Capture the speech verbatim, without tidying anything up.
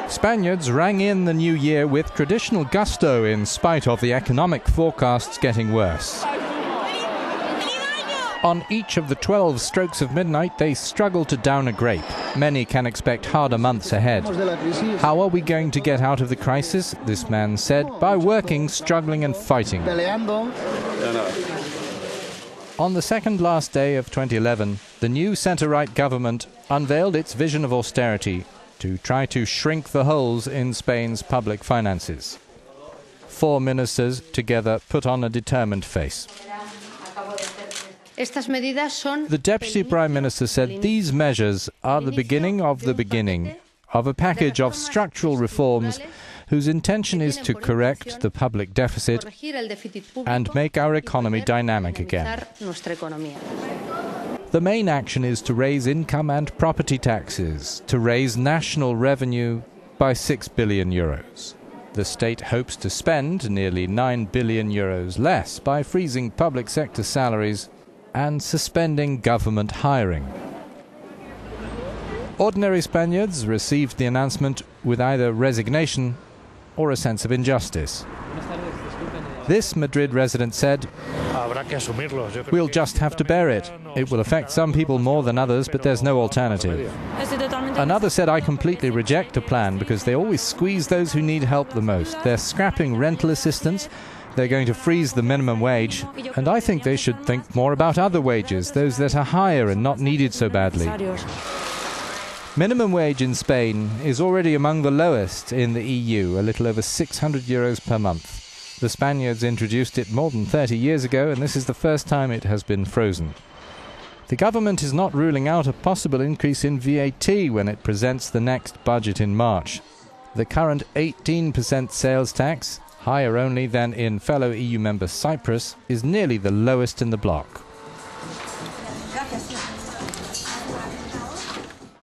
Spaniards rang in the new year with traditional gusto in spite of the economic forecasts getting worse. On each of the twelve strokes of midnight, they struggle to down a grape. Many can expect harder months ahead. How are we going to get out of the crisis? This man said, by working, struggling and fighting. On the second last day of twenty eleven, the new centre-right government unveiled its vision of austerity to try to shrink the holes in Spain's public finances. Four ministers together put on a determined face. The Deputy Prime Minister said these measures are the beginning of the beginning of a package of structural reforms whose intention is to correct the public deficit and make our economy dynamic again. The main action is to raise income and property taxes, to raise national revenue by six billion euros. The state hopes to spend nearly nine billion euros less by freezing public sector salaries and suspending government hiring. Ordinary Spaniards received the announcement with either resignation or a sense of injustice. This Madrid resident said, "We'll just have to bear it. It will affect some people more than others, but there's no alternative." Another said, "I completely reject the plan because they always squeeze those who need help the most. They're scrapping rental assistance, they're going to freeze the minimum wage, and I think they should think more about other wages, those that are higher and not needed so badly." Minimum wage in Spain is already among the lowest in the E U, a little over six hundred euros per month. The Spaniards introduced it more than thirty years ago, and this is the first time it has been frozen. The government is not ruling out a possible increase in V A T when it presents the next budget in March. The current eighteen percent sales tax, higher only than in fellow E U member Cyprus, is nearly the lowest in the bloc.